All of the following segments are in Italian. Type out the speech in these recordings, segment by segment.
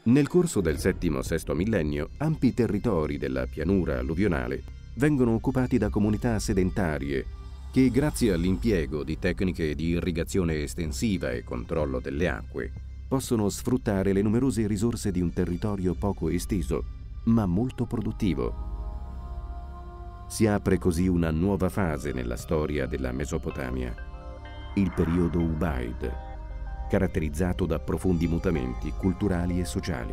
Nel corso del VII-VI millennio, ampi territori della pianura alluvionale vengono occupati da comunità sedentarie che, grazie all'impiego di tecniche di irrigazione estensiva e controllo delle acque, possono sfruttare le numerose risorse di un territorio poco esteso, ma molto produttivo. Si apre così una nuova fase nella storia della Mesopotamia, il periodo Ubaid, caratterizzato da profondi mutamenti culturali e sociali.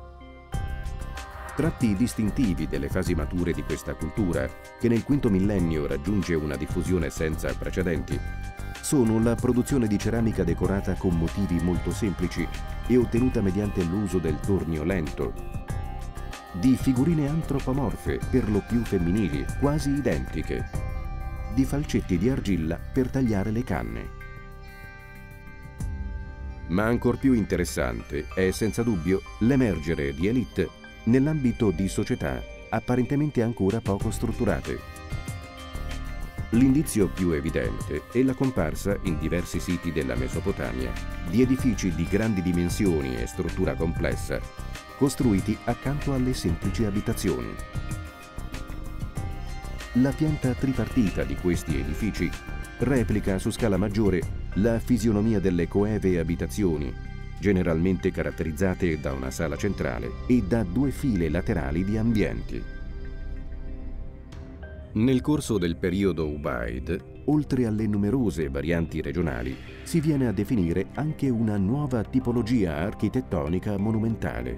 Tratti distintivi delle fasi mature di questa cultura, che nel V millennio raggiunge una diffusione senza precedenti, sono la produzione di ceramica decorata con motivi molto semplici e ottenuta mediante l'uso del tornio lento, di figurine antropomorfe, per lo più femminili, quasi identiche, di falcetti di argilla per tagliare le canne. Ma ancor più interessante è senza dubbio l'emergere di élite nell'ambito di società apparentemente ancora poco strutturate. L'indizio più evidente è la comparsa in diversi siti della Mesopotamia di edifici di grandi dimensioni e struttura complessa, costruiti accanto alle semplici abitazioni. La pianta tripartita di questi edifici replica su scala maggiore la fisionomia delle coeve abitazioni, generalmente caratterizzate da una sala centrale e da due file laterali di ambienti. Nel corso del periodo Ubaid, oltre alle numerose varianti regionali, si viene a definire anche una nuova tipologia architettonica monumentale.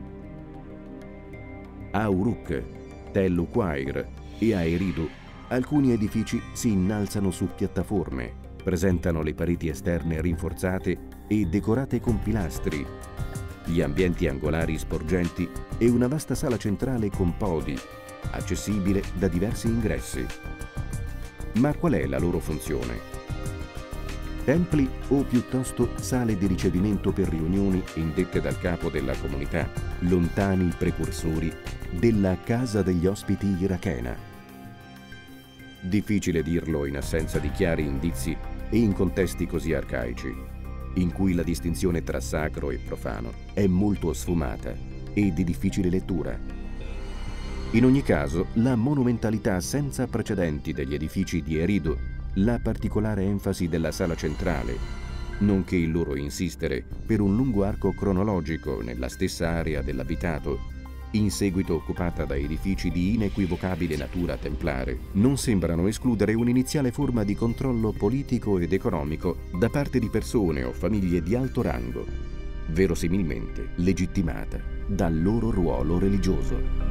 A Uruk, Tell Uqair e a Eridu, alcuni edifici si innalzano su piattaforme, presentano le pareti esterne rinforzate e decorate con pilastri, gli ambienti angolari sporgenti e una vasta sala centrale con podi, accessibile da diversi ingressi. Ma qual è la loro funzione? Templi o piuttosto sale di ricevimento per riunioni indette dal capo della comunità, lontani precursori della casa degli ospiti irachena? Difficile dirlo in assenza di chiari indizi e in contesti così arcaici, in cui la distinzione tra sacro e profano è molto sfumata e di difficile lettura. In ogni caso, la monumentalità senza precedenti degli edifici di Eridu, la particolare enfasi della sala centrale, nonché il loro insistere per un lungo arco cronologico nella stessa area dell'abitato, in seguito occupata da edifici di inequivocabile natura templare, non sembrano escludere un'iniziale forma di controllo politico ed economico da parte di persone o famiglie di alto rango, verosimilmente legittimata dal loro ruolo religioso.